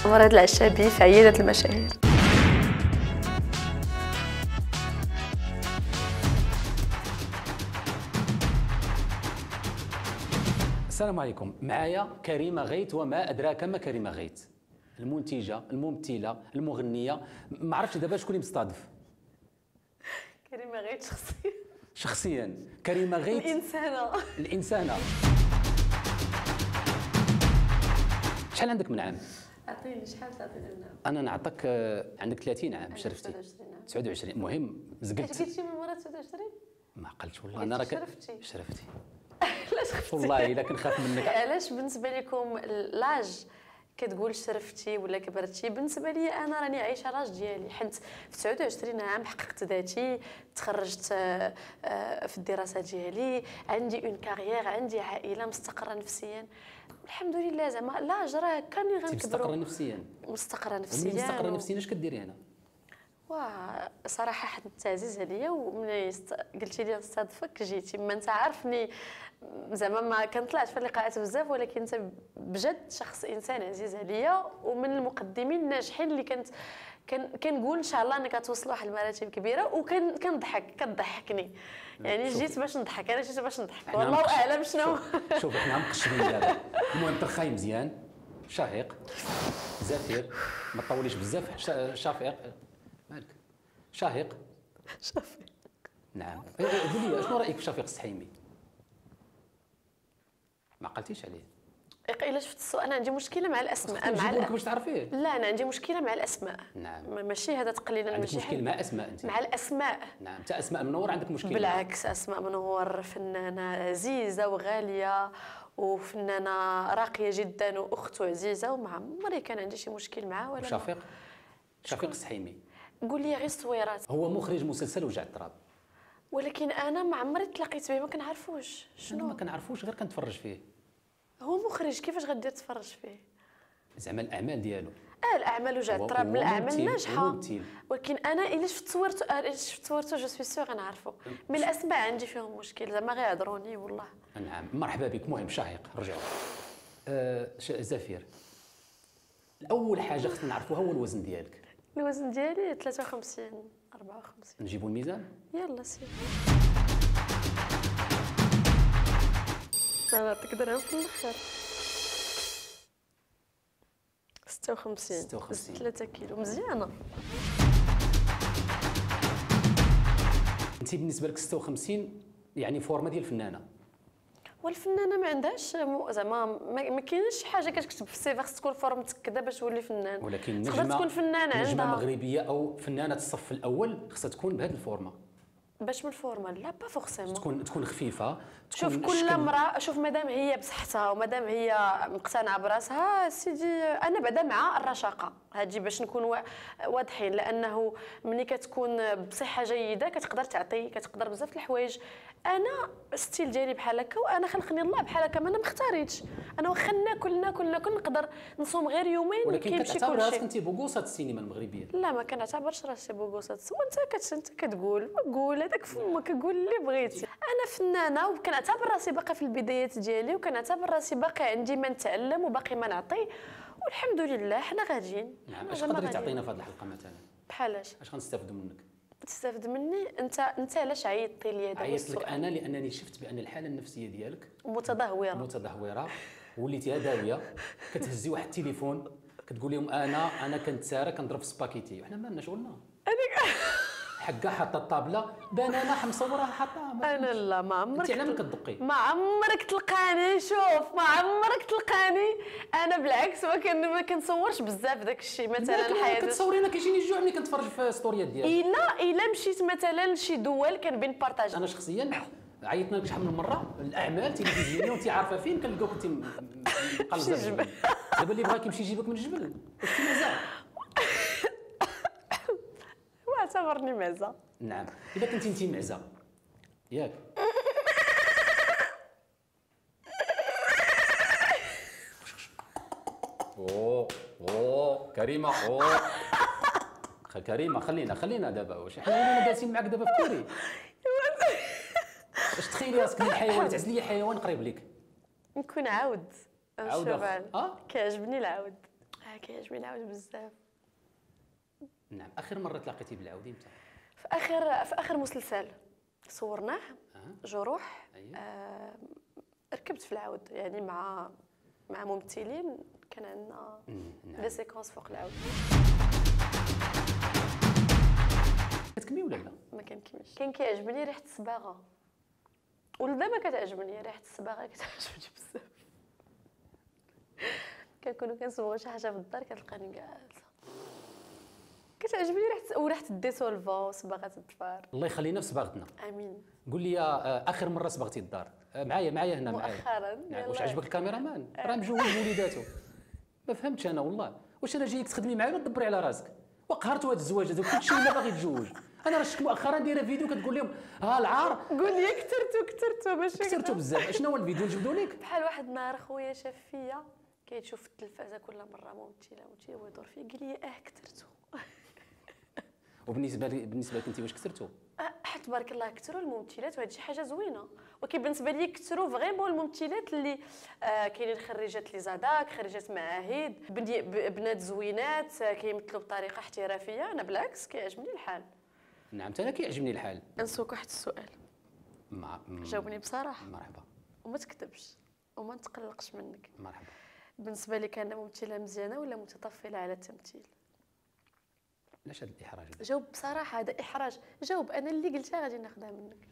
مريض العشابي في عيادة المشاهير. السلام عليكم، معايا كريمة غيث وما أدراك ما كريمة غيث، المنتجة، الممثلة، المغنية، ما عرفتش دابا شكون اللي مستضيف. كريمة غيث شخصيا. شخصيا كريمة غيث الإنسانة. شحال عندك من عام؟ أعطيني شحال تعطيني من عام؟ أنا نعطيك، عندك 30 عام شرفتي. 29 المهم زقلت. اش قلتي من مرة 29؟ ما قلتش والله أنا راك شرفتي. علاش خفتي؟ والله إلا كنخاف منك. علاش بالنسبة لكم لاج كتقول شرفتي ولا كبرتي؟ بالنسبه لي انا راني عايشه لاج ديالي، حيت في 29 عام حققت ذاتي، تخرجت في الدراسه ديالي، عندي اون كارير، عندي عائله مستقره نفسيا الحمد لله. زعما لاج راه كان غنكبروا. مستقره نفسيا. مستقره نفسيا. مستقره نفسيا اش كديري هنا؟ واه صراحه حد عزيز عليا، وملي قلتي لي نستضيفك جيتي. ما انت عارفني زعما ما كنطلعش في اللقاءات بزاف، ولكن انت بجد شخص انسان عزيز عليا، ومن المقدمين الناجحين اللي كنقول ان شاء الله انك توصل واحد المراتب كبيره، كتضحكني يعني. جيت باش نضحك، انا جيت باش نضحك، والله اعلم شنو. شوف احنا مقشرين دابا. المهم ترخاي مزيان، شهيق، زفير، ما تطوليش بزاف. شفيق مالك؟ شهيق. نعم. قولي شنو رايك في شفيق السحيمي؟ ما قلتيش عليه. الا شفت السؤال، انا عندي مشكله مع الاسماء. مع باش تعرفيه. لا انا عندي مشكله مع الاسماء. نعم. ماشي هذا تقليلا. عندك مشكل مع اسماء انت؟ مع الاسماء. نعم. انت اسماء منور عندك مشكل؟ بالعكس، اسماء منور فنانه عزيزه وغاليه وفنانه راقيه جدا واخت عزيزه، وما عمري كان عندي شي مشكل معاه. ولا شفيق السحيمي قول لي غير صويرات. هو مخرج مسلسل وجع التراب، ولكن انا ما عمري تلاقيت به، ما كنعرفوش. شنو ما كنعرفوش؟ غير كنتفرج فيه. هو مخرج، كيفاش غدير تفرج فيه؟ زعما الاعمال ديالو. الاعمال وجع التراب من الاعمال الناجحه، ولكن انا الا شفت صورته جو سوي سور غنعرفو. من الاسماء عندي فيهم مشكل، زعما غير يهضروني والله. نعم. مرحبا بك. مهم شهيق رجعوا. زفير، اول حاجه خصنا نعرفوها هو الوزن ديالك. الوزن ديالي 53 54. نجيبوا الميزان؟ يلا سير. انا تقدر في الاخر. 56 3 كيلو مزيانه. انت بالنسبه لك 56 يعني فورمه ديال الفنانه؟ والفنانه ما عندهاش زعما ما كاينش حاجه كتكتب في السي في خص تكون فورمتك كذا باش تولي فنان. ولكن تقدر تكون فنانه عندها نجمه مغربيه او فنانه الصف الاول خصها تكون بهذه الفورمه. باش من الفورمه لا با فورسيمون تكون خفيفه. شوف كل امراه، شوف مادام هي بصحتها ومادام هي مقتنعه براسها سيدي. انا بعدا مع الرشاقه هادي باش نكون واضحين، لانه ملي كتكون بصحه جيده كتقدر تعطي، كتقدر بزاف د الحوايج. انا ستيل ديالي بحال هكا، وانا خلقني الله بحال هكا، ما انا مختاريتش. انا واخا ناكل نقدر نصوم غير يومين كيمشي كلشي. ولكن كتعتبر راسك انت بوغوصه السينما المغربيه؟ لا ما كنعتبرش راسي بوغوصه. وانت كتقول قول هذاك فمك، قول اللي بغيتي. انا فنانه وكنعتبر راسي باقي في البدايات ديالي، وكنعتبر راسي باقي عندي ما نتعلم وباقي ما نعطي، والحمد لله حنا غاديين. نعم. اش تقدري تعطينا في هذه الحلقه مثلا؟ بحالاش؟ اش غنستافدوا منك؟ تستافد مني انت علاش عيطتي لي دابا؟ عيطت لك انا لانني شفت بان الحاله النفسيه ديالك متدهوره وليتي هداويه. كتهزي واحد التليفون كتقول لهم انا كنت ساره كنضرب في سباكيتي، وحنا مالنا شغلنا. حقا حاطه الطابله بنانه مصورها حاطها. انا لا ما عمرك انت على من كتدقي؟ ما عمرك تلقاني. شوف ما عمرك تلقاني. انا بالعكس ما كنصورش بزاف داك الشيء. مثلا حياتي كتصورينا كيجيني الجوع ملي كنتفرج في ستوريات ديالك. الا مشيت مثلا لشي دول كنبين بارطاج. انا شخصيا عيطنا لك شحال من مره الاعمال تلفزيونيه وانت عارفه فين كنلقاوك انت مقلزه الجبل. دابا اللي بغاك يمشي يجيبك من الجبل واش مازال واعتبرني معزه. نعم. اذا كنتي انت معزه ياك كريمه كريمه خلينا دابا. واش حنا ولينا جالسين معاك دابا في كوري؟ واش تخيلي راسك من الحيوان تعزل لي حيوان قريب لك؟ نكون عاود. عاود كيعجبني العاود. كيعجبني العود بزاف. نعم. اخر مره تلاقيتي بالعود امتى؟ في اخر مسلسل صورناه جروح. أيوة. ركبت في العود يعني مع ممثلين، كان عندنا نعم. لي سيكونس فوق العود. كتكمي ولا لا؟ ما كنكملش. كان كيعجبني ريحه الصباغه، ولدابا كتعجبني ريحه الصباغه، كتعجبني بزاف. كنكونوا كنصبغوا شي حاجه في الدار كتلقاني جالسه كتعجبني ريحه الديسولفا وصباغه الظفار. الله يخلينا في صباغتنا. امين. قول لي اخر مره صبغتي الدار معايا هنا معايا مؤخرا. نعم. واش عجبك الكاميرامان؟ راه مجوج وليداتو. ما فهمتش انا والله، واش انا جايك تخدمي معايا ولا تدبري على راسك؟ وقهرتوا هذا الزواج هذا كلشي ولا باغي تزوج. انا راه شفت مؤخرا دايره فيديو كتقول لهم ها العار. قول لي كثرتو ماشي كثرتو بزاف. شنو هو الفيديو نجبدوا لك؟ بحال واحد النهار خويا شاف فيا كيتشوف في التلفازه كل مره ممثله ويدور فيا، قال لي كثرتو. وبالنسبه لك انت واش كثرتو؟ تبارك الله كثروا الممثلات، وهذه شي حاجه زوينه. ولكن بالنسبه لي كثروا فريمون الممثلات اللي كاينين خريجات لي زاداك، خريجات معاهد، بنات زوينات كيمثلوا بطريقه احترافيه. انا بالعكس كيعجبني الحال. نعم انا كيعجبني الحال. نسوق واحد السؤال، جاوبني بصراحه. مرحبا. وما تكذبش وما نتقلقش منك. مرحبا. بالنسبه لك انا ممثله مزيانه ولا متطفله على التمثيل؟ علاش هذا الاحراج؟ جاوب بصراحه، هذا احراج. جاوب، انا اللي قلتها غادي ناخذها منك.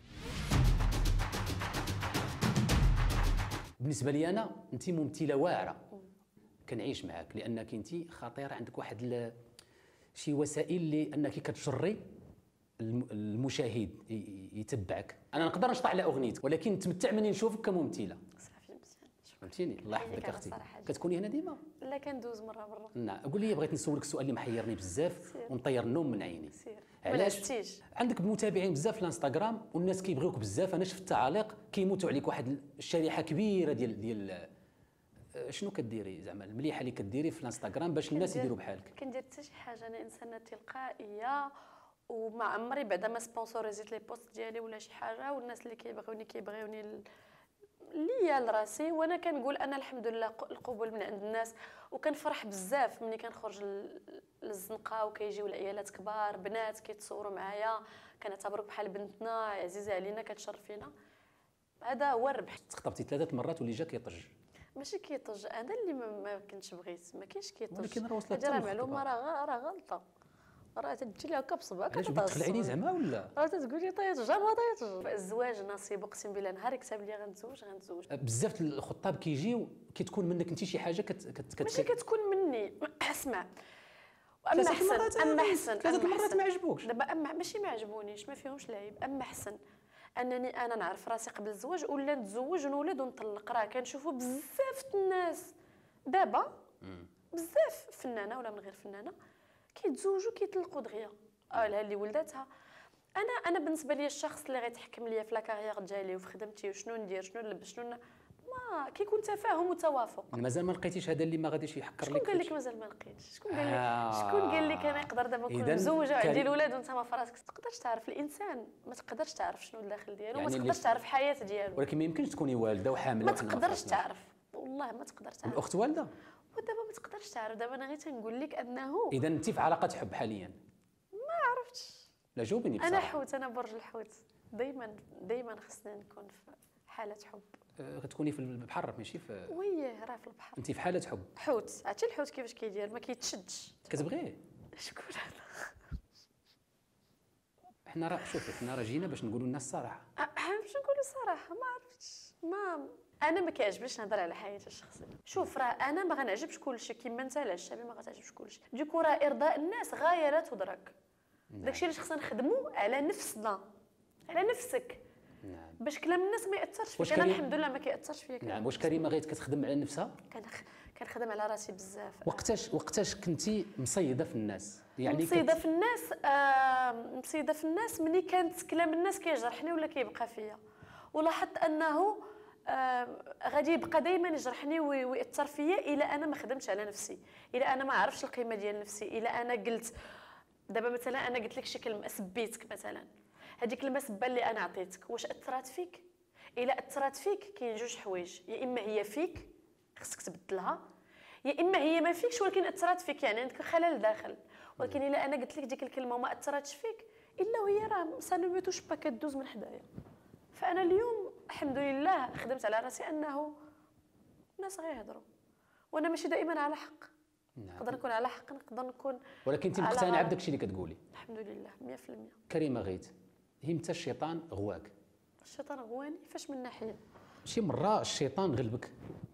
بالنسبه لي انا انت ممثله واعره، كنعيش معاك لانك انت خطيره. عندك واحد شي وسائل اللي انك كتجري المشاهد يتبعك. انا نقدر نشطح على اغنيتك ولكن نتمتع مني نشوفك كممثله. صافي مزيان. فهمتيني؟ الله يحفظك اختي. كتكوني هنا ديما؟ لا كندوز مره برا. نعم. قول لي، بغيت نسولك السؤال اللي محيرني بزاف ونطير النوم من عيني. سير. علاش عندك متابعين بزاف في الانستغرام والناس كيبغيوك بزاف؟ انا شفت التعاليق كيموتوا عليك واحد الشريحه كبيره ديال شنو كديري زعما المليحه اللي كديري في الانستغرام باش الناس يديروا بحالك؟ كندير حتى شي حاجه، انا انسانه تلقائيه وما عمري بعدا ما سبونسوريزيت لي بوست ديالي ولا شي حاجه، والناس اللي كيبغيوني ليا لراسي. وانا كنقول انا الحمد لله القبول من عند الناس، وكنفرح بزاف ملي كنخرج للزنقه وكيجيو العيالات كبار بنات كيتصوروا معايا، كنعتبروك بحال بنتنا عزيزه علينا كتشرفينا. هذا هو الربح. تخطبتي 3 مرات واللي جا كيطج. ماشي كيطج، انا اللي ما كنتش بغيت، ما كاينش كيطج. ولكن راه وصلت هذه معلومه راه غلطه، راه تجي لها هكا بصبعك. علاش بغيتي تخلعيني زعما ولا؟ راه تقول لي طيط جا ما طيطش. الزواج نصيب، اقسم بالله نهار كتب لي غنتزوج. بزاف الخطاب كيجيو كتكون منك انت شي حاجه ماشي كتكون مني. اسمع، اما حسن 3 مرات ما عجبوكش دابا. ماشي ما عجبونيش، ما فيهمش العيب. اما حسن انني انا نعرف راسي قبل الزواج ولا نتزوج ونولد ونطلق. راه كنشوفوا بزاف الناس دابا، بزاف فنانه ولا من غير فنانه كيتزوجوا كيطلقوا دغيا. لها اللي ولداتها. انا بالنسبه لي الشخص اللي غيتحكم ليا في لا كارير ديالي وفي خدمتي وشنو ندير شنو نلبس شنو ما كيكون تفاهم وتوافق. مازال ما لقيتيش هذا اللي ما غاديش يحكر لك؟ شكون قال لك مازال ما لقيتش؟ شكون قال لك انا نقدر دابا نكون مزوجه وعندي الاولاد وانت ما في راسك؟ تقدرش تعرف الانسان، ما تقدرش تعرف شنو الداخل ديالو، يعني ما تقدرش تعرف الحياه ديالو. ولكن ما يمكنش تكوني والده وحامله. ما تقدرش تعرف، والله ما تقدر تعرف. الاخت والده ودابا ما تقدرش تعرف. دابا انا غير تنقول لك انه اذا انت في علاقه حب حاليا؟ ما عرفتش. لا جاوبيني بصراحه. انا حوت، انا برج الحوت. دائما خصني نكون في حاله حب. غتكوني في البحر ماشي في راه في البحر. انت في حاله حب. حوت، عرفتي الحوت كيفاش كيدير؟ ما كيتشدش. كتبغيه؟ شكون هذا؟ حنا راه جينا باش نقولوا للناس الصراحه. باش نقولوا الصراحه ما عرفتش. انا ما كيعجبنيش نهضر على حياتي الشخصيه. شوف، راه انا ما غنعجبش كلشي كيما انت على الشعبي ما غتعجبش كلشي. ديكو راه ارضاء الناس غايه لا تدرك. داكشي اللي خصنا نخدموا على نفسنا، على نفسك. نعم. باش كلام الناس ما ياثرش فيك. انا الحمد لله ما كياثرش فيا. نعم. واش كريمه غير كتخدم على نفسها؟ كنخدم على راسي بزاف. وقتاش كنتي مصيده في الناس؟ يعني مصيده في الناس. مصيده في الناس ملي كانت كلام الناس كيجرحني ولا كيبقى فيا، ولاحظت انه غادي يبقى دائما يجرحني ويأثر فيا الى انا ما خدمتش على نفسي، الى انا ما عرفتش القيمه ديال نفسي، الى انا قلت دابا مثلا انا قلت لك شي كلمه سبيتك مثلا، هذيك المسبه اللي انا عطيتك واش اثرت فيك؟ الى اثرت فيك كاين جوج حوايج، يا اما هي فيك خصك تبدلها، يا اما هي ما فيكش ولكن اثرت فيك، يعني عندك خلل داخل. ولكن الا انا قلت لك ديك الكلمه وما اثرتش فيك الا وهي راه سانوميتوش با كدوز من حدايا. فانا اليوم الحمد لله خدمت على راسي انه الناس غيهضروا وانا ماشي دائما على حق. نعم. نقدر نكون على حق، نقدر نكون ولكن انت على مقتنعه غلط. بداك الشيء اللي كتقولي. الحمد لله 100%. كريمه غيث، هي متى الشيطان غواك؟ الشيطان غواني فاش من ناحيه؟ شي مره الشيطان غلبك؟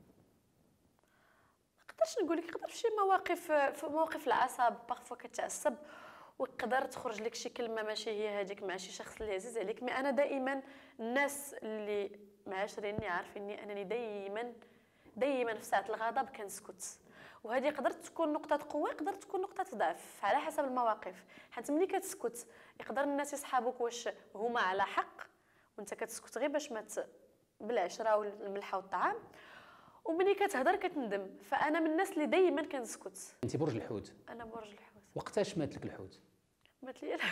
نقدرش نقول لك، يقدر في شي مواقف، في مواقف العصب باغفوا كتعصب ويقدر تخرج لك شي كلمه ماشي هي هذيك مع شي شخص اللي عزيز عليك. مي انا دائما الناس اللي معاشريني عارفيني انني دائما في ساعه الغضب كنسكت. وهذه قدرت تكون نقطه قوه، يقدر تكون نقطه ضعف على حسب المواقف. حيت ملي كتسكت يقدر الناس يصحابوك واش هما على حق وانت كتسكت غير باش ما بالعشره والملحه والطعام، ومني كتهضر كتندم. فانا من الناس اللي دائما كنسكت. انت برج الحوت، انا برج الحوت. وقتاش مات لك الحوت؟ مات لي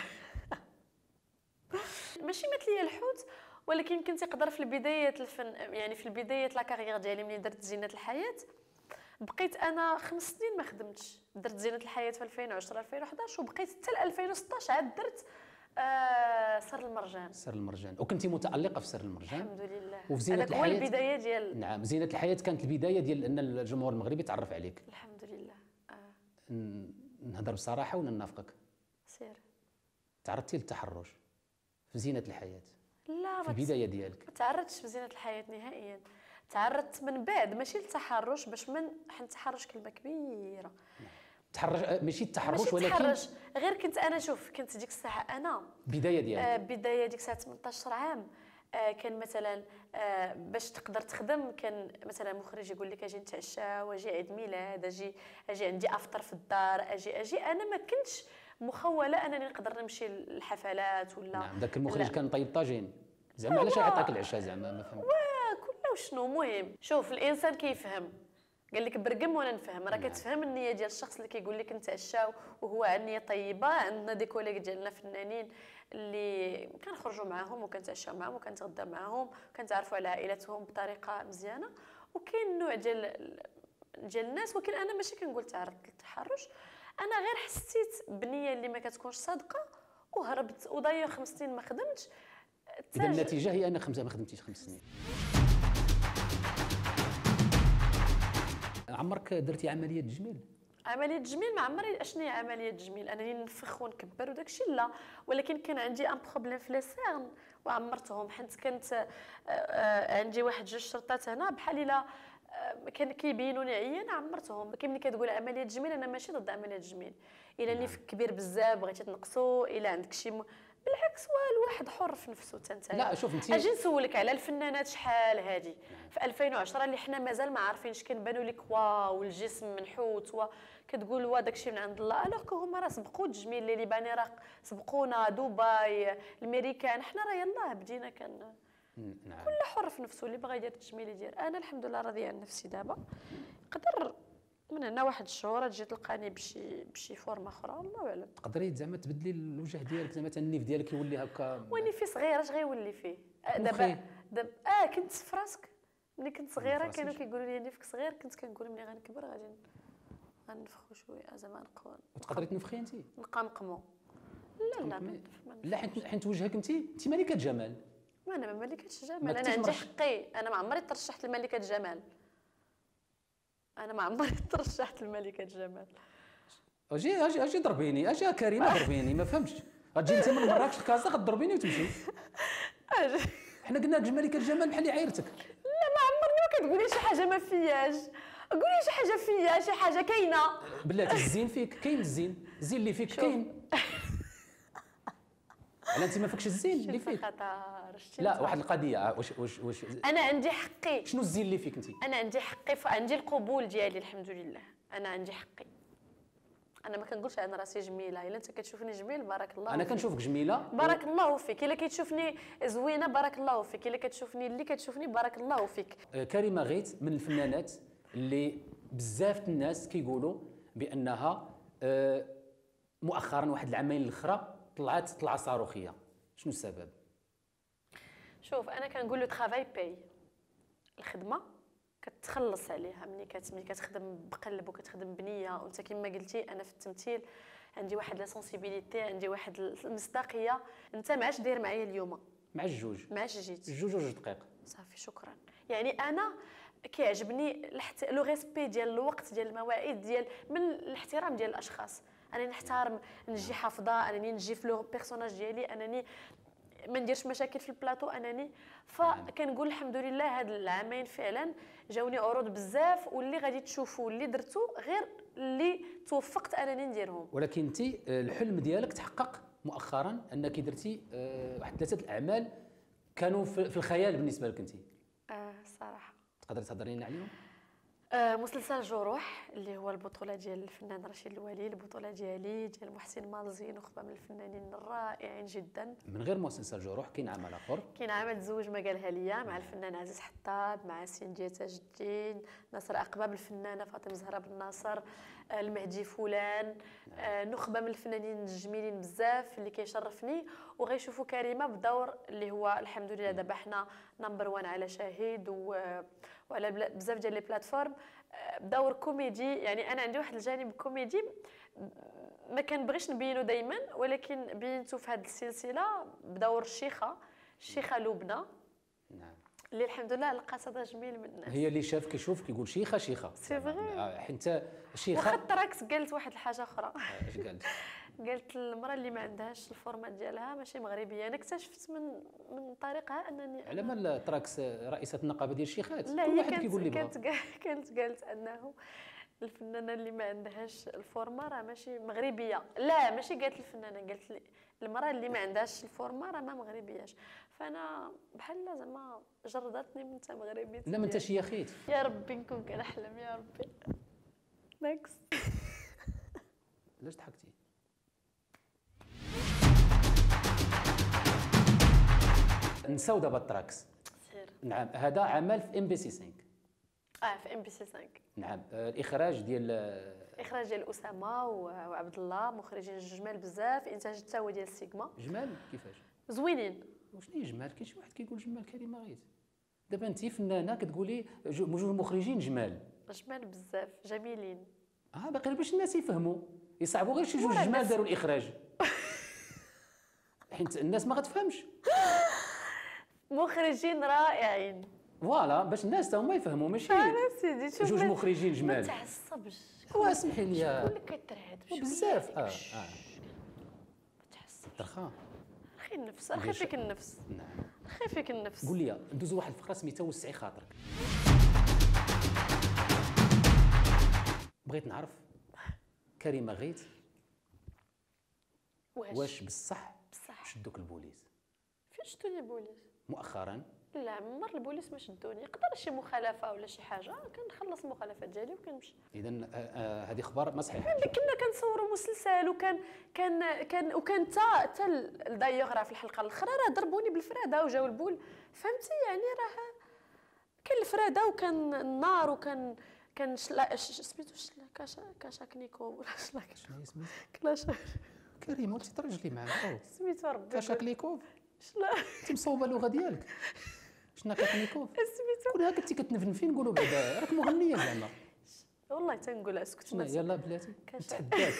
ماشي مات لي الحوت، ولكن كنت يقدر في البدايات الفن، يعني في البدايات لا كارير ديالي ملي درت زينة الحياة. بقيت انا 5 سنين ما خدمتش، درت زينة الحياة في 2010 2011 وبقيت حتى 2016 عاد درت سر المرجان. سر المرجان، وكنتي متالقه في سر المرجان الحمد لله. وفي زينة هذاك هو الحياة. البدايه ديال نعم، زينة الحياة كانت البداية ديال أن الجمهور المغربي تعرف عليك. الحمد لله. نهضر بصراحة ولا ننافقك؟ سير. تعرضتي للتحرش في زينة الحياة لا في البداية ديالك؟ ما تعرضتش في زينة الحياة نهائيا. تعرضت من بعد، ماشي للتحرش، باش من حيت التحرش كلمة كبيرة. تحرش ماشي التحرش ماشي ولكن التحرش، غير كنت انا شوف كنت ديك الساعة انا بداية ديالك. بداية ديك الساعة 18 عام. كان مثلا باش تقدر تخدم كان مثلا مخرج يقول لك اجي نتعشى واجي عيد ميلاد، اجي عندي افطر في الدار، اجي انا ما كنتش مخوله انني نقدر نمشي للحفلات ولا. نعم، ذاك المخرج كان طيب طاجين زعما، علاش عطاك العشاء زعما؟ ما فهمت. كله شنو مهم. شوف الانسان كيفهم، قال لك برقم وانا نفهم. راه كتفهم النيه ديال الشخص اللي كيقول لك نتعشاو وهو عن نيه طيبه. عندنا دي كوليك ديالنا فنانين اللي كنخرجوا معاهم وكنتعشاو معاهم وكنتغدى معاهم وكنتعرفوا على عائلاتهم بطريقه مزيانه. وكاين نوع ديال الناس، ولكن انا ماشي كنقول تعرضت للتحرش، انا غير حسيت بنيه اللي ما كتكونش صادقه وهربت وضيع 5 سنين ما خدمتش. اذا النتيجه هي انك ما خدمتيش 5 سنين. عمرك درتي عمليه تجميل؟ عمليه تجميل ما عمري. اشنو هي عمليه تجميل؟ انني نفخ ونكبر وداك الشيء لا، ولكن كان عندي ان بروبليم في لي سيرن وعمرتهم. حيت كانت عندي واحد 2 شرطات هنا بحال الا كان كيبينوني عيان عمرتهم. كي ملي كتقول عمليه تجميل انا ماشي ضد عمليه تجميل، الا اللي فك كبير بزاف بغيتي تنقصو، الا عندك شي بالعكس الواحد حر في نفسه تنتايا. لا شوف انت، اجي نسولك على الفنانات شحال هادي في 2010 اللي حنا مازال ما عارفينش، كنبانوا لك واو الجسم منحوت كتقول وا داكشي من عند الله، الوغ كو هما راه سبقوا التجميل اللي ليباني راه سبقونا دبي الامريكان. حنا راه يلاه بدينا نعم. كل حر في نفسه اللي بغى يدير التجميل يدير. انا الحمد لله راضيه عن نفسي دابا. نقدر من هنا واحد الشهور تجي تلقاني بشي فورمه اخرى، الله اعلم. تقدري زعما تبدلي الوجه ديالك، زعما النيف ديالك يولي هكا. واني في صغيره اش غيولي فيه دابا كنت في راسك ملي كنت صغيره كانوا كيقولوا لي نيفك صغير، كنت كنقول ملي غنكبر غادي غنفخو شويه زعما نقوى. وتقدري تنفخي انت؟ نبقى نقمو. لا حيت وجهك انت ملكه جمال. ما انا ما ملكتش جمال، انا عندي حقي. انا ما عمري ترشحت لملكه جمال، انا ما عمري ترشحت لملكه جمال. اجي ضربيني، اجي كريمه ضربيني، ما فهمتش. غتجي انت من مراكش لكازا غتضربيني وتمشي. حنا قلنا لك ملكه الجمال بحال اللي عايرتك. لا ما عمرني ما كتقولي شي حاجه ما فياش. قولي شي حاجه فيا، شي حاجه كاينه. بلاتي الزين فيك كاين، الزين اللي فيك كاين. على انت ما فيكش الزين اللي فيك؟ لا واحد القضيه، واش انا عندي حقي. شنو الزين اللي فيك انت؟ انا عندي حقي، عندي القبول ديالي الحمد لله. انا عندي حقي. انا ما كنقولش انا راسي جميله. الا انت كتشوفني جميل بارك الله انا كنشوفك جميله بارك الله فيك. الا كتشوفني زوينه بارك الله فيك. الا كتشوفني اللي كتشوفني بارك الله فيك. كريمه غيث من الفنانات اللي بزاف الناس كيقولوا بانها مؤخرا واحد العامين الاخرى طلعه صاروخيه. شنو السبب؟ شوف انا كنقول له ترافاي باي. الخدمه كتخلص عليها ملي كتخدم بقلب وكتخدم بنيه. وانت كما قلتي انا في التمثيل عندي واحد لا سونسيبيليتي، عندي واحد المصداقيه. انت ما عادش داير معايا اليوم، مع الجوج ما عادش جيت جوج دقائق صافي شكرا. يعني انا كيعجبني لو ريسبي ديال الوقت، ديال المواعيد، ديال من الاحترام ديال الاشخاص. انا نحترم، نجي حافظه، انني نجي في لو بيرسوناج ديالي، انني ما نديرش مشاكل في البلاطو انني. فكنقول الحمد لله هاد العامين فعلا جاوني عروض بزاف، واللي غادي تشوفوا واللي درتو غير اللي توفقت انني نديرهم. ولكن انت الحلم ديالك تحقق مؤخرا، انك درتي واحد 3 الاعمال كانوا في الخيال بالنسبه لك انت. الصراحه تقدري تهضري لنا عليهم؟ مسلسل جروح اللي هو البطوله ديال الفنان رشيد الولي، البطوله ديالي ديال محسن مالزي، نخبه من الفنانين الرائعين جدا. من غير مسلسل جروح كاين عمل اخر، كاين عمل زوج ما قالها ليا مع الفنان عزيز حطاب، مع سندية تاج الدين، ناصر أقباب، الفنانه فاطمه زهره بن ناصر، المهدي فلان، نخبه من الفنانين الجميلين بزاف اللي كيشرفني. وغيشوفوا كريمه بدور اللي هو الحمد لله دابا حنا نمبر 1 على شاهد وعلى بزاف ديال لي بلاتفورم، بدور كوميدي. يعني انا عندي واحد الجانب كوميدي ما كنبغيش نبينه دائما، ولكن بينته في هذه السلسله بدور الشيخه لبنى. نعم، اللي الحمد لله لقى صدى جميل من الناس. هي اللي شاف كيشوف كيقول شيخه سي فغي. حيت شيخه واخا التراكس قالت واحد الحاجه اخرى. اش قالت؟ قالت المراه اللي ما عندهاش الفورمات ديالها ماشي مغربيه. انا اكتشفت من طريقها انني على مال تراكس رئيسه النقابه ديال الشيخات، لا كل هي واحد كيقول اللي بغا. كانت قالت انه الفنانه اللي ما عندهاش الفورما راه ماشي مغربيه. لا ماشي قالت الفنانه، قالت لي المراه اللي ما عندهاش الفورما راه ما مغربياش. فانا بحال زعما جردتني من تا مغربيه. لا ما انتش يا خيت. يا ربي نكون كنحلم يا ربي. نكست. علاش ضحكتي؟ نساو دابا التراكس. سير. نعم، هذا عمل في ام بي سي 5. في ام بي سي 5. نعم، الاخراج ديال اخراج ديال اسامه وعبد الله، مخرجين جمال بزاف، انتاج حتى هو ديال سيغما. جمال كيفاش؟ زوينين. وشنو هي جمال؟ كاين شي واحد كيقول جمال كريمه غيت. دابا انت فنانه كتقولي جوج مخرجين جمال. جمال بزاف جميلين. باقي باش الناس يفهموا، يصعبوا غير شي جوج لا، جمال بس- داروا الاخراج. حيت الناس ما غتفهمش. مخرجين رائعين. فوالا باش الناس تا هما يفهموا، ماشي انا سيدي شوف جوج مخرجين ما جمال. تعصبش. اسمحي لي. شكون اللي كيترعد بزاف. ما تعصبش. ترخا. رخي النفس، رخي فيك النفس، نعم، رخي فيك النفس. قول لي ندوزو واحد الفقره سميتها وسعي خاطرك. بغيت نعرف كريمه غيت واش بصح شدوك البوليس؟ فين شدوني البوليس؟ مؤخرا لا عمر البوليس ما شدوني. يقدر شي مخالفه ولا شي حاجه كنخلص المخالفات ديالي وكنمشي. اذا هذه اخبار ما صحيحه. كنا كنصوروا مسلسل وكان حتى دايوغ راه في الحلقه الاخرى راه ضربوني بالفراده وجاو البول. فهمتي يعني راه كان الفراده وكان النار وكان سميتو كاشاكنيكو ولا شنو هي سميتها؟ كلاش كريمه انت ترجلي معاك. سميتو ربي كاشاكليكوف. شلا انت مصوبه اللغه ديالك. شنو كاشاكليكوف؟ سميتو كلها كنتي كتنفنفي نقولوا بعدا راك مغنيه زعما. والله تنقولها اسكت شنو ما يلاه بلاتي نتحداك.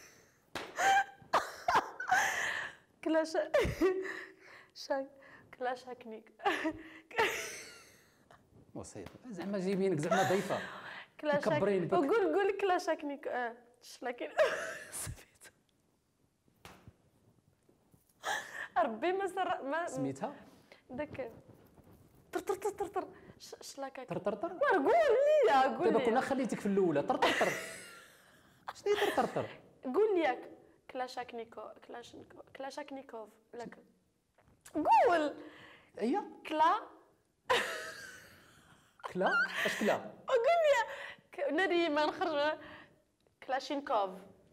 كلاش كلاشاكنيك وصيت زعما جايبينك زعما ضيفه. مكبرين بك. قول كلاشاكنيك لكن سميتو ربي ما سميتها داك طر شلاكاك طرطرطر. قول لي دابا كنا خليتك في الاولى طرطرطر. شنو هي طرطرطر؟ قول لي كلاشاكنيكوف لك قول هي كلا كلا اش كلا؟ قول لي ناري ما نخرج كلاشينكوف.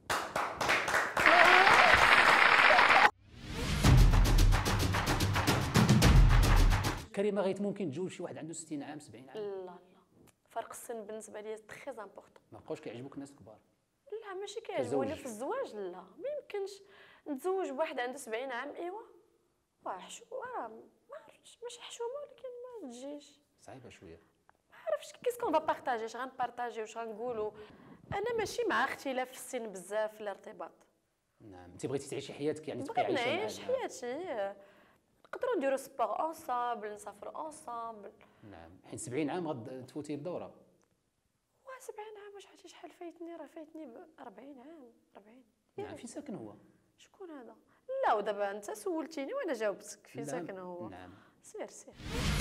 كريمه غيت ممكن تجوز شي واحد عنده 60 عام 70 عام؟ لا فرق السن بالنسبه لي تري امبورطون. ما بقاوش كيعجبوك الناس الكبار؟ لا ماشي كيعجبوني كزوج. في الزواج. لا ما يمكنش نتزوج بواحد عنده 70 عام. ايوا ما عرفتش ماشي حشومه ولكن ما تجيش. صعيبه شويه. ما عرفتش كيسكون با بارطاجي، اش غنبارطاجي واش غنقولوا. انا ماشي مع اختلاف في السن بزاف في الارتباط. نعم، انت بغيتي تعيشي حياتك، يعني تبقي بغيت عايشه نعيش معنا. حياتي، نقدروا نديروا سبور اونصامبل، نسافروا اونصامبل. نعم، حين 70 عام غتفوتي الدوره. 70 عام واش عرفتي شحال فايتني؟ راه فايتني ب 40 عام. 40. نعم، في ساكن هو؟ شكون هذا؟ لا، ودابا انت سولتيني وانا جاوبتك فين نعم. ساكن هو. نعم. سير سير.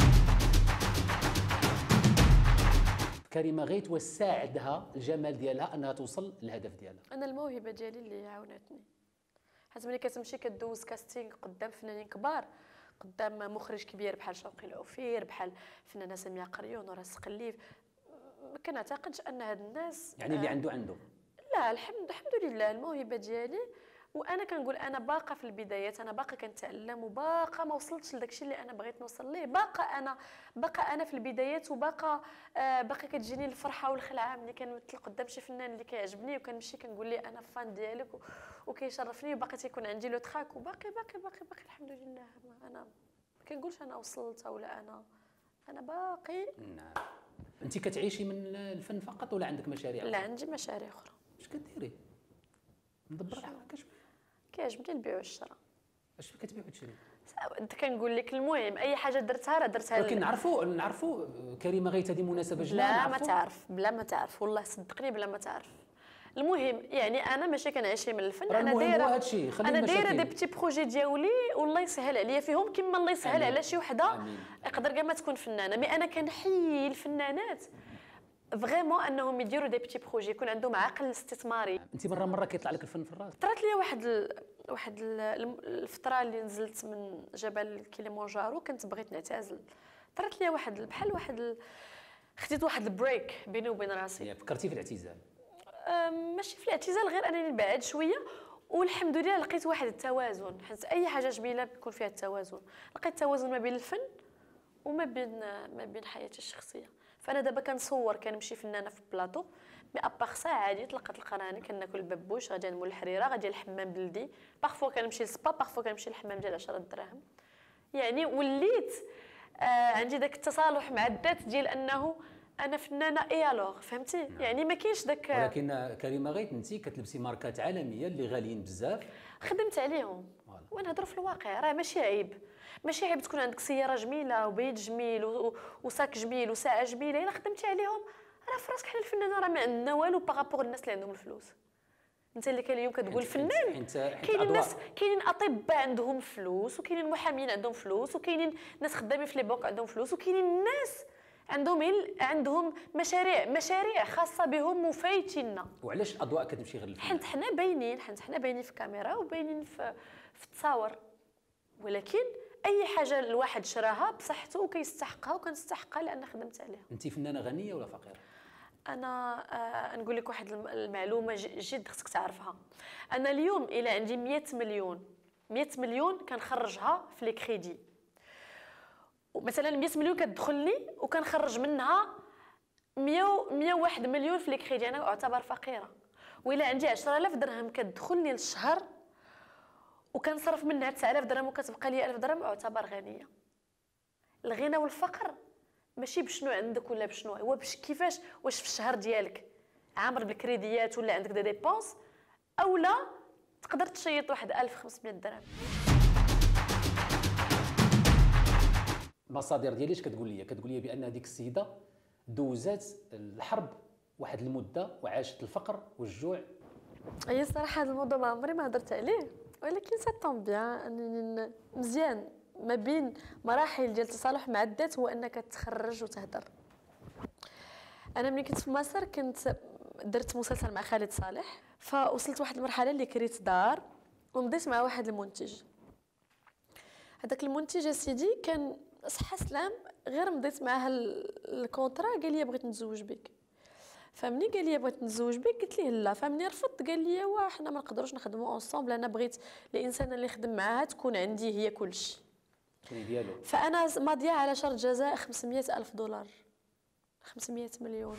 كريمه غيت وساعدها الجمال ديالها انها توصل للهدف ديالها. انا الموهبه ديالي اللي عاونتني، حيت ملي كتمشي كدوز كاستينغ قدام فنانين كبار، قدام مخرج كبير بحال شوقي العفير، بحال فنانه سميه قريون وراس قليف، ما كنعتقدش ان هاد الناس يعني اللي عنده. لا، الحمد لله الموهبه ديالي. وانا كنقول انا باقه في البدايات، انا باقه كنتعلم وباقه ما وصلتش لداكشي اللي انا بغيت نوصل ليه، باقه انا في البدايات، وباقه باقي كتجيني الفرحه والخلعه ملي كنمثل قدام شي فنان اللي كيعجبني وكنمشي كنقول ليه انا فان ديالك وكيشرفني، وباقي تيكون عندي لو تراك، وباقي باقي باقي باقي الحمد لله. انا ما كنقولش انا وصلت ولا انا باقي. نعم. انت كتعيشي من الفن فقط ولا عندك مشاريع؟ لا، عندي مشاريع اخرى. اش كديري؟ مدبر عقلك؟ كيعجبني البيع والشراء. اش كتبيع وتشري؟ كنقول لك المهم اي حاجه درتها راه درتها. ولكن نعرفوا كريمه غيت هذه مناسبه جدا. بلا ما تعرف والله صدقني بلا ما تعرف. المهم يعني انا ماشي كنعيش من الفن، انا دايره دي بتي بروجي ديالي والله يسهل عليا فيهم كما الله يسهل على شي وحده يقدر كاع ما تكون فنانه. مي انا كنحيي الفنانات فريمون انهم يديروا دي بتي بروجي، يكون عندهم عقل استثماري. انت مره كيطلع لك الفن في الراس؟ طرات لي واحد الفتره اللي نزلت من جبل كيليمانجارو، كنت بغيت نعتزل. طرات لي خديت واحد البريك بيني وبين راسي. فكرتي في الاعتزال؟ ماشي في الاعتزال، غير انني نبعد شويه، والحمد لله لقيت واحد التوازن، حيت اي حاجه جميله بيكون فيها التوازن. لقيت التوازن ما بين الفن وما بين حياتي الشخصيه. فانا دابا كنصور، كنمشي فنانه في بلاطو، مي ابار سا عادي طلقت القراني، كناكل البابوش، غادي نمول الحريره، غادي الحمام بلدي، بارفو كنمشي للسبا، بارفو كنمشي للحمام ديال 10 دراهم. يعني وليت عندي داك التصالح مع الذات ديال انه انا فنانه اي الوغ، فهمتي؟ يعني ما كاينش داك. ولكن كريمه غيت انت كتلبسي ماركات عالميه اللي غاليين بزاف، خدمت عليهم ونهضروا في الواقع. راه ماشي عيب تكون عندك سياره جميله وبيت جميل وساك جميل وساعه جميله، الا خدمتي عليهم راه في راسك. حنا الفنانه راه ما عندنا والو بارابور الناس اللي عندهم الفلوس. انت اللي كان اليوم كتقول فنان، كاينين اطباء عندهم فلوس، وكاينين محامين عندهم فلوس، وكاينين ناس خدامين في لي بنك عندهم فلوس، وكاينين ناس عندهم مشاريع خاصه بهم وفايتيننا. وعلاش الاضواء كتمشي غير للفن؟ حيت حنا باينين في الكاميرا وباينين في التصاور، ولكن اي حاجه الواحد شراها بصحته وكيستحقها وكنستحقها لان خدمت عليها. انت فنانه غنيه ولا فقيره؟ انا نقول لك واحد المعلومه جد خصك تعرفها. انا اليوم الى عندي 100 مليون كنخرجها في لي كريدي. مثلا 100 مليون كتدخلني وكنخرج منها 101 مليون في لي كريدي، انا اعتبر فقيره. وإلا عندي 10000 درهم كتدخلني للشهر وكنصرف منها 9000 درهم وكتبقى لي 1000 درهم، اعتبر غنيه. الغنى والفقر ماشي بشنو عندك ولا بشنو، هو كيفاش، واش في الشهر ديالك عامر بالكريديات ولا عندك دي ديبونس، اولا تقدر تشيط واحد 1500 درهم. المصادر ديالي اش كتقول لي بان هذيك السيده دوزات الحرب واحد المده وعاشت الفقر والجوع. هي الصراحه هذا الموضوع ما عمري ما هضرت عليه، ولكن سا طون بيان انني مزيان ما بين مراحل ديال التصالح مع الذات هو انك تخرج وتهدر. انا ملي كنت في مصر درت مسلسل مع خالد صالح، فوصلت واحد المرحله اللي كريت دار ومضيت مع واحد المنتج. هذاك المنتج يا سيدي كان صحه سلام، غير مضيت معاه الكونطرا قال لي بغيت نتزوج بك. فمني قال لي بغيت نتزوج بك قلت ليه لا، فمني رفضت قال لي واه حنا ما نقدروش نخدموا اونصومبل، انا بغيت الانسان اللي نخدم معاها تكون عندي هي كلشي ديالو. فانا ماضيه على شرط جزاء 500,000 دولار، 500 مليون.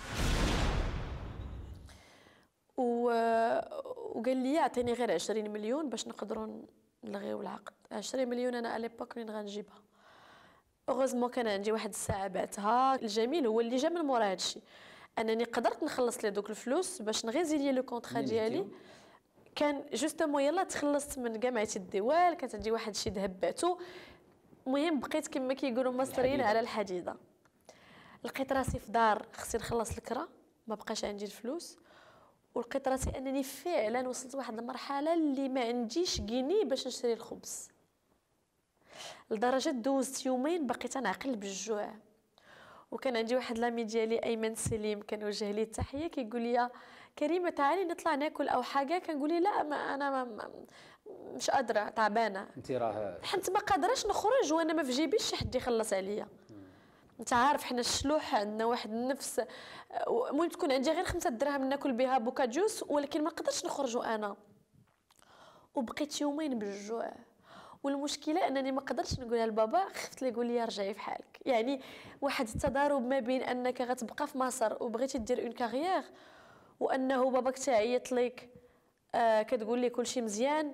وقال لي اعطيني غير 20 مليون باش نقدروا نلغيو العقد. 20 مليون انا على ليبوك منين غنجيبها؟ اوغوزمون كان عندي واحد الساعه بعتها. الجميل هو اللي جا من مورا هادشي انني قدرت نخلص لي دوك الفلوس باش نغيزيلي لو كونطرا ديالي. كان جوستومون يلا تخلصت من جامعه الدول، كانت عندي واحد شي ذهب بعتو. المهم بقيت كما كيقولوا مصريين على الحديده. لقيت راسي في دار خصني نخلص الكرا، ما بقاش عندي الفلوس، ولقيت راسي انني فعلا وصلت لواحد المرحله اللي ما عنديش جنيه باش نشري الخبز، لدرجه دوزت يومين بقيت نعقل بالجوع. وكان عندي واحد لامي ديالي ايمن سليم كنوجه ليه التحيه، كيقول لي كريمه تعالي نطلع ناكل او حاجه. كنقول لي لا ما انا مش قادره تعبانه. انت راه حنت ما قادراش نخرج وانا ما في جيبيش شي حد يخلص عليا. انت عارف حنا الشلوح عندنا واحد النفس، المهم تكون عندي غير 5 دراهم ناكل بها بوكا جوس، ولكن ما نقدرش نخرج انا. وبقيت يومين بالجوع. والمشكله انني ما قدرتش نقولها لبابا، خفت لي يقول لي رجعي في حالك. يعني واحد التضارب ما بين انك غتبقى في مصر وبغيتي دير اون كارير، وانه باباك تعيط لك كتقول لي كلشي مزيان،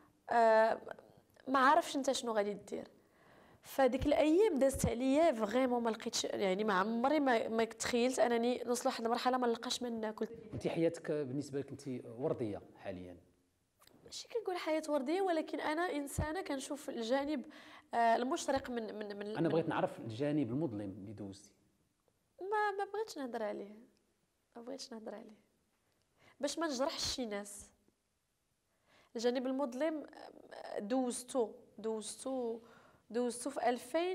ما عارفش انت شنو غادي دير. فديك الايام دازت عليا فريمون ما لقيتش، يعني ما عمري ما تخيلت انني نوصل لواحد المرحله ما نلقاش ما ناكل. انت حياتك بالنسبه لك انت ورديه حاليا؟ ماشي كنقول حياه ورديه، ولكن انا انسانه كنشوف الجانب المشرق من انا بغيت نعرف الجانب المظلم اللي دوزتي. ما بغيتش نهضر عليه، ما بغيتش نهضر عليه باش ما نجرحش شي ناس. الجانب المظلم دوزتو في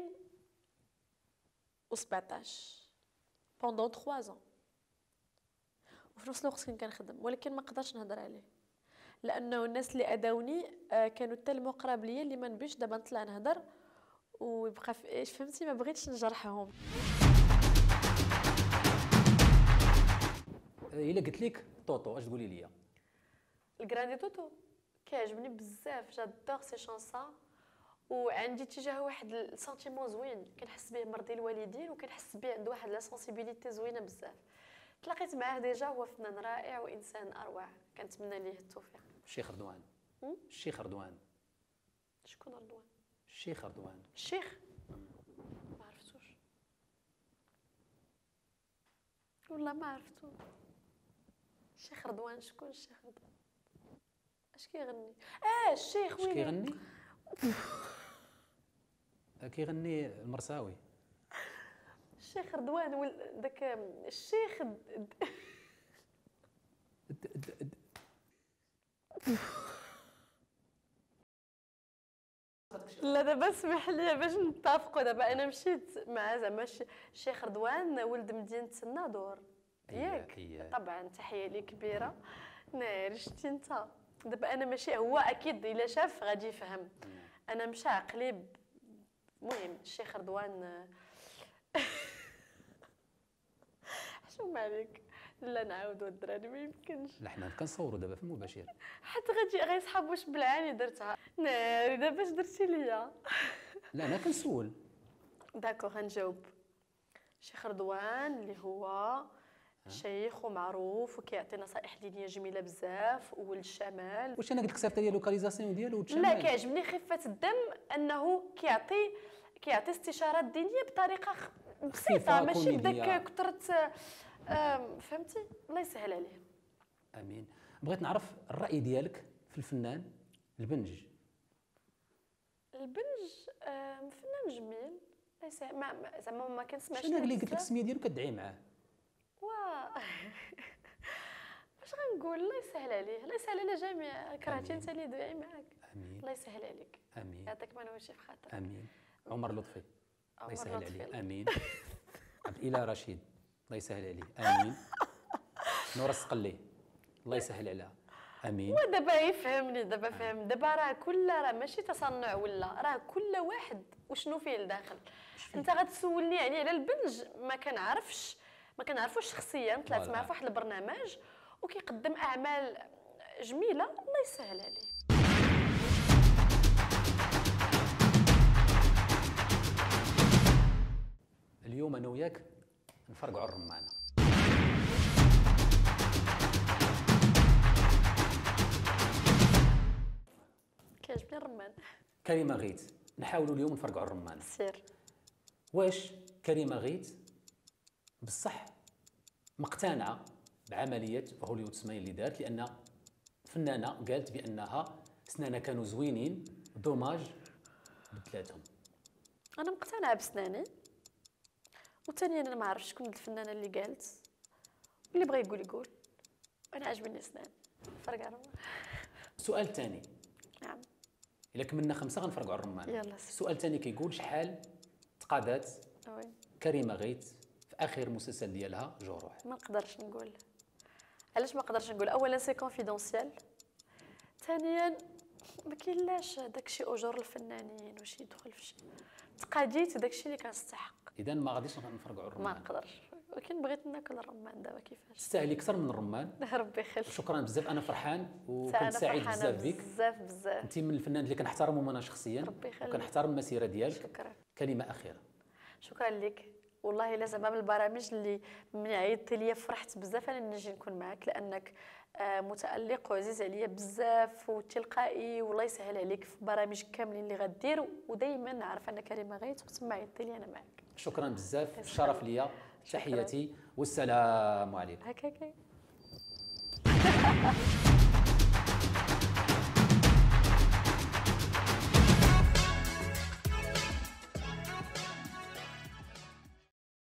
2017 بوندون 3 ans، وفي نفس الوقت كنت كنخدم، ولكن ما قدرتش نهضر عليه لانه الناس اللي اداوني كانوا حتى المقرب ليا اللي ما نبيش دابا نطلع نهضر ويبقى فهمتي، ما بغيتش نجرحهم. الا قلت لك طوطو اش تقولي لي؟ الكراندي توتو كيعجبني بزاف، جادور سي شانسون، وعندي تجاه واحد السنتيمون زوين كنحس به مرضي الوالدين، وكنحس به عنده واحد لا سونسيبيليتي زوينه بزاف. تلاقيت معاه ديجا، هو فنان رائع وانسان اروع، كنتمنى ليه التوفيق. الشيخ رضوان. الشيخ رضوان. شكون رضوان؟ الشيخ رضوان. الشيخ ما عرفتوش والله ما عرفتو. الشيخ رضوان شكون الشيخ رضوان؟ اش كيغني؟ الشيخ وين كيغني؟ كيغني المرساوي. الشيخ رضوان داك الشيخ لا دابا اسمح لي باش نتفقوا. دابا انا مشيت مع زعما الشيخ رضوان ولد مدينه الناظور ياك؟ طبعا تحيه لي كبيره. ناري شتي انت دابا انا ماشي هو اكيد الا شاف غادي يفهم، انا مشى عقلي. المهم الشيخ رضوان حشوم عليك. لا نعاودوا الدراري ما يمكنش. لا حنا كنصوروا دابا في المباشر، حتى غيصحاب واش بالعاني درتها. ناري دابا اش درتي ليا؟ لا انا كنسول. داكو غنجاوب. الشيخ رضوان اللي هو شيخ ومعروف وكيعطي نصائح دينيه جميله بزاف ولد الشمال. واش انا قلت لك صيفط لي لوكاليزاسيون ديالو ولد الشمال؟ لا كيعجبني خفه الدم، انه كيعطي استشارات دينيه بطريقه بسيطه، ماشي بداك كثره فهمتي. الله يسهل عليه. امين. بغيت نعرف الراي ديالك في الفنان البنج. فنان جميل ليس زعما ما كنسمعش. شنو اللي قلت لك السميه ديالو كتدعي معاه؟ واش غنقول؟ الله يسهل عليه، الله يسهل على الجميع. كرهتي انت اللي يدعي معاك. امين. الله يسهل عليك. امين. يعطيك ما نوشي في خاطرك. امين. عمر لطفي الله يسهل عليه. امين. عبد الاله رشيد الله يسهل عليه. امين. نور السقلي الله يسهل عليها. امين. ودابا يفهمني، دابا فهم. دابا راه ماشي تصنع، ولا راه كل واحد وشنو فيه لداخل. انت غتسولني يعني على البنج، ما كنعرفوش شخصيا. طلعت معاه في واحد البرنامج وكيقدم اعمال جميله، الله يسهل عليه. اليوم انا وياك نفرقعوا الرمانه. كيعجبني الرمان. كريمه غيث، نحاولوا اليوم نفرقعوا الرمانه. سير. واش كريمه غيث بصح مقتنعه بعمليه هوليوود سمايل اللي دارت؟ لان فنانه قالت بانها سنانها كانوا زوينين، دوماج بدلاتهم. انا مقتنعه بسناني، وثانيا انا ما عرفتش شكون الفنانه اللي قالت، اللي بغى يقول يقول، انا عجبني سناني فرق على الرمان. السؤال الثاني، نعم الا كملنا 5 غنفرقوا على الرمان. يلا السؤال الثاني كيقول شحال تقاضات وي. كريمه غيث في اخر مسلسل ديالها جروح؟ ما نقدرش نقول. علاش ما نقدرش نقول؟ اولا سي كونفيدونسيال، ثانيا ما كاينلاش داكشي اجور الفنانين واش يدخل في شي تقاضيت داكشي اللي كنستحق. اذا ما غاديش نفرقوا على ما الرمان. نقدرش، ولكن بغيت ناكل الرمان دابا كيفاش. تستاهلي اكثر من الرمان. ربي يخليك. شكرا بزاف، انا فرحان أنا وكنت سعيد فرحانة بزاف بك. بزاف بزاف. انت من الفنانين اللي كنحترمهم انا شخصيا، ربي يخليك. وكنحترم المسيره ديالك. شكرا. كلمه اخيره. شكرا لك والله، الا زعما من البرامج اللي من عيطتي ليا فرحت بزاف انا نجي نكون معك، لانك متالق وعزيز عليا بزاف وتلقائي، والله يسهل عليك في برامج كاملين اللي غدير، ودائما عارفه ان كريمه غيث وتما عيطتي لي انا معك. شكرا بزاف، الشرف ليا. تحياتي والسلام عليكم. هكاك.